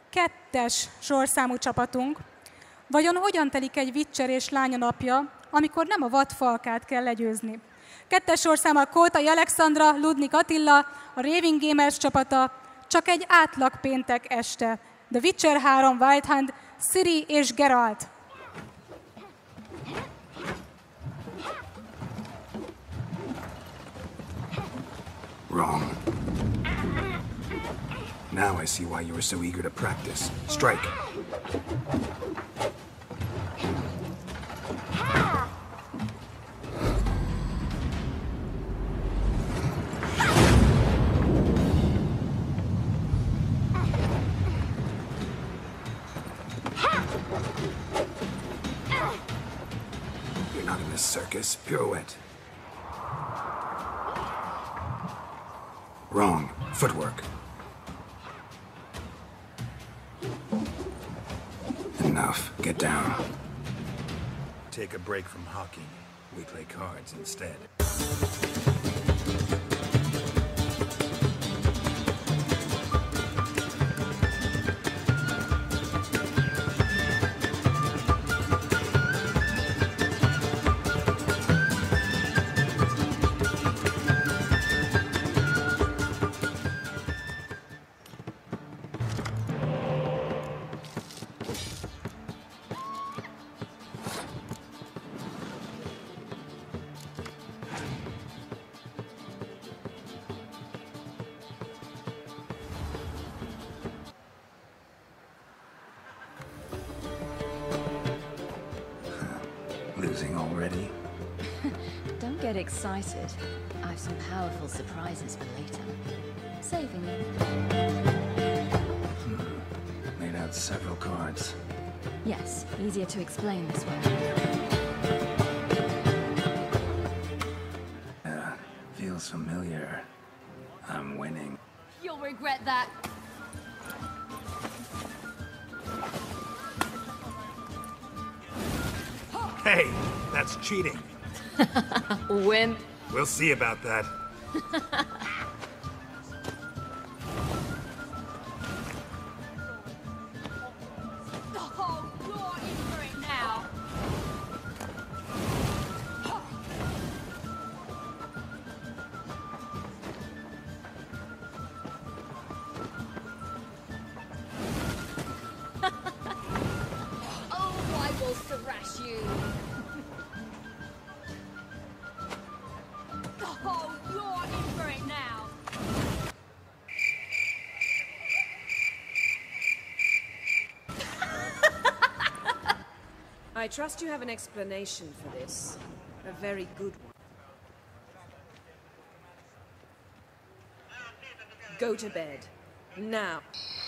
2. sorszámú csapatunk. Vajon hogyan telik egy Witcher és lánya napja, amikor nem a vadfalkát kell legyőzni? 2. sorszámmal Kótai Alexandra, Ludnik Attila, a Raving Gamers csapata, csak egy átlag péntek este. The Witcher 3 Wild Hunt, Ciri és Geralt. Wrong. Now I see why you were so eager to practice. Strike. You're not in this circus. Pirouette. Wrong. Footwork. Enough. Get down. Take a break from hockey. We play cards instead. Losing already? Don't get excited. I've some powerful surprises for later. Saving them. Laid out several cards. Yes, easier to explain this way. Feels familiar. I'm winning. You'll regret that. Hey, that's cheating. Wimp. We'll see about that. Oh, you're in for it now. Oh, I will thrash you. Oh, you're in for it now. I trust you have an explanation for this. A very good one. Go to bed. Now.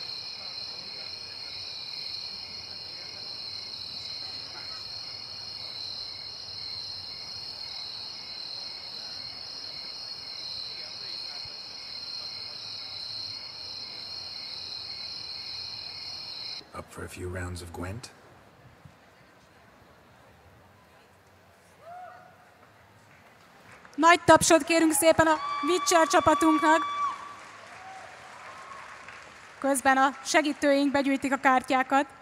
Up for a few rounds of Gwent? Nagy tapsot kérünk szépen a Witcher csapatunknak. Közben a segítőink begyűjtik a kártyákat.